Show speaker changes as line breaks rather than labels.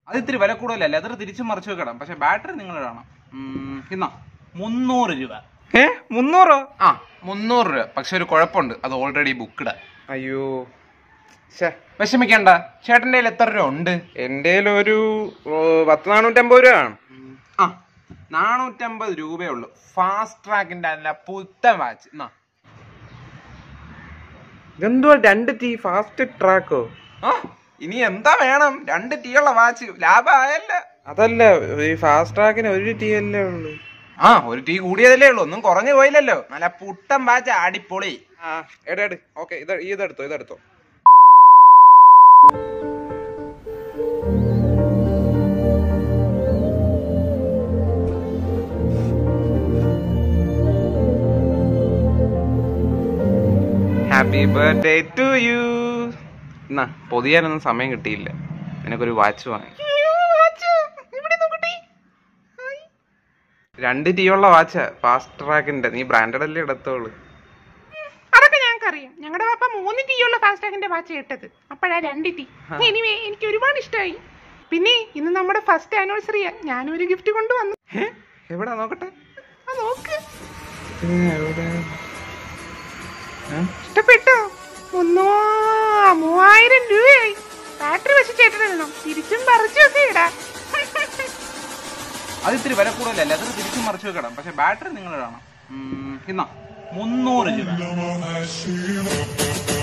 അത് ഇത്തിരി വില കൂടുതലല്ലേ, അതൊരു തിരിച്ചും മറിച്ചു വെക്കണം. പക്ഷെ ബാറ്ററി നിങ്ങൾ ഇടണം. ഇന്നാ 300 രൂപ.
300?
ആ 300 രൂപ. പക്ഷെ ഒരു കുഴപ്പമുണ്ട്, അത് ഓൾറെഡി ബുക്ക്ഡാ.
അയ്യോ
വിഷമിക്കണ്ട. ചേട്ടൻ്റെ കയ്യിൽ എത്ര രൂപ ഉണ്ട്?
എൻ്റെ ഒരു 450 രൂപ ആണ്.
ആ 450 രൂപയേ ഉള്ളൂ. ഫാസ്റ്റ് ട്രാക്കിന്റെ അല്ല, പുത്തൻ വാച്ച്.
ഇതെന്തുവാ 2T ഫാസ്റ്റ് ട്രാക്കോ?
ആ ഇനി എന്താ വേണം? 2T ഉള്ള വാച്ച് ലാഭമായല്ല.
അതല്ല, ഈ ഫാസ്റ്റ് ട്രാക്കിന് 1T അല്ലേ ഉള്ളു.
ആ 1T കൂടിയതല്ലേ ഉള്ളൂ, ഒന്നും കുറഞ്ഞു പോയില്ലല്ലോ. നല്ല പുത്തൻ വാച്ച്, അടിപൊളി.
എട് ഓക്കെ, ഇതെടുത്തോ. Happy birthday to you. എന്നാ പൊതിയാനൊന്നും സമയം കിട്ടിയില്ല, നിനക്കൊരു വാച്ച് വാങ്ങി. 2T ഉള്ള വാച്ചാ, ഫാസ്റ്റ് ട്രാക്കിന്റെ. നീ ബ്രാൻഡഡ് അല്ലേ എടുത്തോളൂ.
അതൊക്കെ ഞങ്ങൾക്കറിയാം. ഞങ്ങളുടെ പാപ്പ 3T ഉള്ള ഫാസ്റ്റ് ട്രാക്കിന്റെ വാച്ച് ഇട്ടത്, അപ്പോഴാ 2T. എനിവേ എനിക്ക് ഒരുപാട് ഇഷ്ടമായി. പിന്നെ ഇന്ന് നമ്മുടെ ഫസ്റ്റ് ആനിവേഴ്സറിയാ, ഞാനും ഒരു ഗിഫ്റ്റ് കൊണ്ടുവന്നു.
എവിടാ നോക്കട്ടെ.
നോക്ക്, ഇഷ്ടപ്പെട്ടോ? 3000 രൂപയായി. ബാറ്ററി വെച്ച് ചേട്ടനിടണം, തിരിച്ചും പറിച്ചും ഒക്കെ ഇടാം.
അത് ഇത്തിരി വില കൂടുതലല്ലേ, അതൊരു തിരിച്ചും മറിച്ചു വെക്കണം. പക്ഷെ ബാറ്ററി നിങ്ങൾ ഇടണം. ഇന്നാ 300 രൂപ.